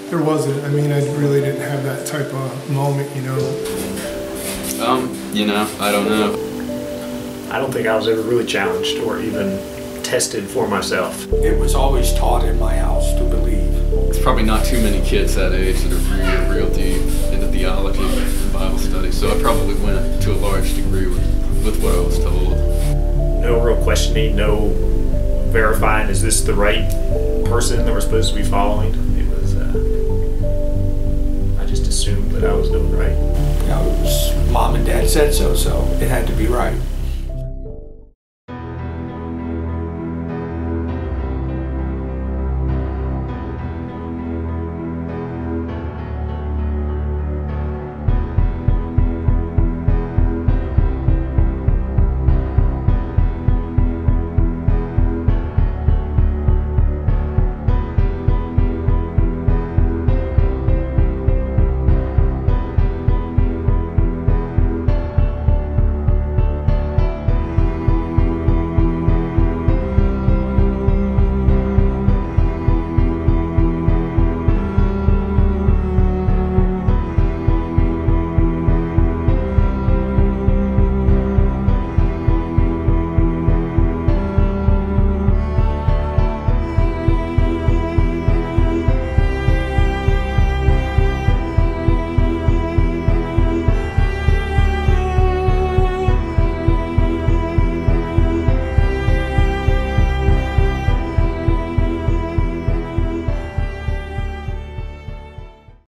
There wasn't. I mean, I really didn't have that type of moment, you know. I don't know. I don't think I was ever really challenged or even tested for myself. It was always taught in my house to believe. There's probably not too many kids that age that are real deep into theology and Bible study, so I probably went to a large degree with what I was told. No real questioning, no verifying, is this the right person that we're supposed to be following? It was, I just assumed that I was doing right. You know, it was mom and dad said so, so it had to be right.